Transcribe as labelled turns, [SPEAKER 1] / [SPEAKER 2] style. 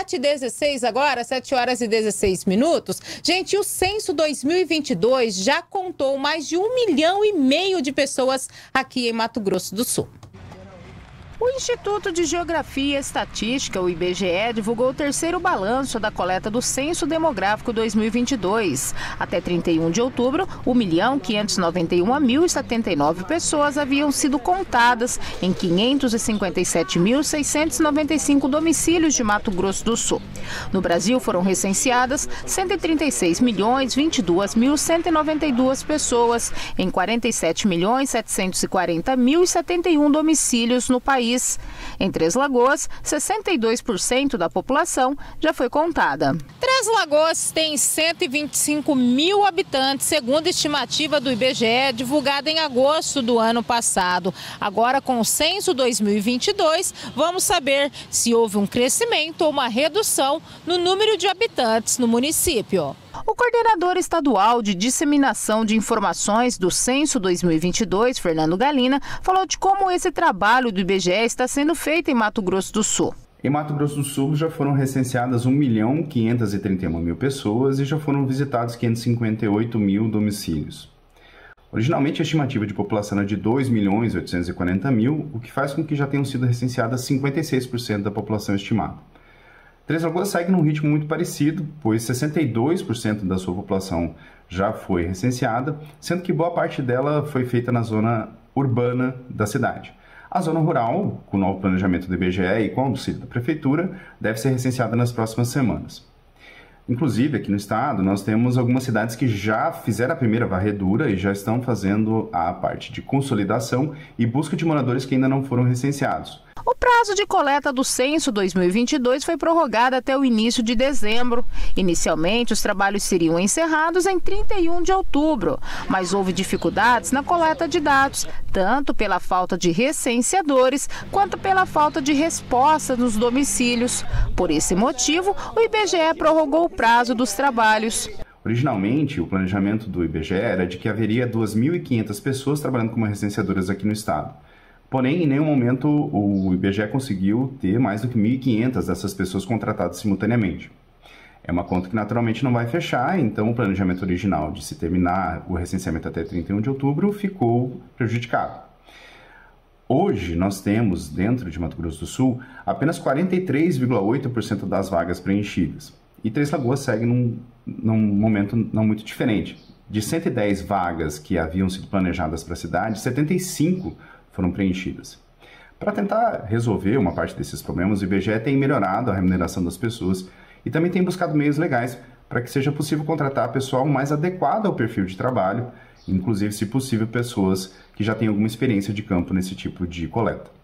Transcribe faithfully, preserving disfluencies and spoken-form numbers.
[SPEAKER 1] sete e dezesseis agora, sete horas e dezesseis minutos. Gente, o Censo dois mil e vinte e dois já contou mais de um milhão e meio de pessoas aqui em Mato Grosso do Sul. O Instituto de Geografia e Estatística, o I B G E, divulgou o terceiro balanço da coleta do Censo Demográfico dois mil e vinte e dois. Até trinta e um de outubro, um milhão quinhentos e noventa e um mil e setenta e nove pessoas haviam sido contadas em quinhentos e cinquenta e sete mil seiscentos e noventa e cinco domicílios de Mato Grosso do Sul. No Brasil, foram recenseadas cento e trinta e seis milhões vinte e dois mil cento e noventa e duas pessoas em quarenta e sete milhões setecentos e quarenta mil e setenta e um domicílios no país. Em Três Lagoas, sessenta e dois por cento da população já foi contada. Três Lagoas tem cento e vinte e cinco mil habitantes, segundo a estimativa do I B G E, divulgada em agosto do ano passado. Agora, com o Censo dois mil e vinte e dois, vamos saber se houve um crescimento ou uma redução no número de habitantes no município. O coordenador estadual de disseminação de informações do Censo dois mil e vinte e dois, Fernando Galina, falou de como esse trabalho do I B G E está sendo feito em Mato Grosso do Sul.
[SPEAKER 2] Em Mato Grosso do Sul já foram recenseadas um milhão quinhentos e trinta e um mil pessoas e já foram visitados quinhentos e cinquenta e oito mil domicílios. Originalmente a estimativa de população era de dois milhões oitocentos e quarenta mil, o que faz com que já tenham sido recenseadas cinquenta e seis por cento da população estimada. Três Lagoas segue num ritmo muito parecido, pois sessenta e dois por cento da sua população já foi recenseada, sendo que boa parte dela foi feita na zona urbana da cidade. A zona rural, com o novo planejamento do I B G E e com o auxílio da Prefeitura, deve ser recenseada nas próximas semanas. Inclusive, aqui no estado, nós temos algumas cidades que já fizeram a primeira varredura e já estão fazendo a parte de consolidação e busca de moradores que ainda não foram recenseados.
[SPEAKER 1] O prazo de coleta do Censo dois mil e vinte e dois foi prorrogado até o início de dezembro. Inicialmente, os trabalhos seriam encerrados em trinta e um de outubro, mas houve dificuldades na coleta de dados, tanto pela falta de recenseadores quanto pela falta de resposta nos domicílios. Por esse motivo, o I B G E prorrogou o prazo dos trabalhos.
[SPEAKER 2] Originalmente, o planejamento do I B G E era de que haveria duas mil e quinhentas pessoas trabalhando como recenseadoras aqui no estado. Porém, em nenhum momento o I B G E conseguiu ter mais do que mil e quinhentas dessas pessoas contratadas simultaneamente. É uma conta que naturalmente não vai fechar, então o planejamento original de se terminar o recenseamento até trinta e um de outubro ficou prejudicado. Hoje, nós temos, dentro de Mato Grosso do Sul, apenas quarenta e três vírgula oito por cento das vagas preenchidas. E Três Lagoas segue num, num momento não muito diferente. De cento e dez vagas que haviam sido planejadas para a cidade, setenta e cinco foram preenchidas. Para tentar resolver uma parte desses problemas, o I B G E tem melhorado a remuneração das pessoas e também tem buscado meios legais para que seja possível contratar pessoal mais adequado ao perfil de trabalho, inclusive, se possível, pessoas que já têm alguma experiência de campo nesse tipo de coleta.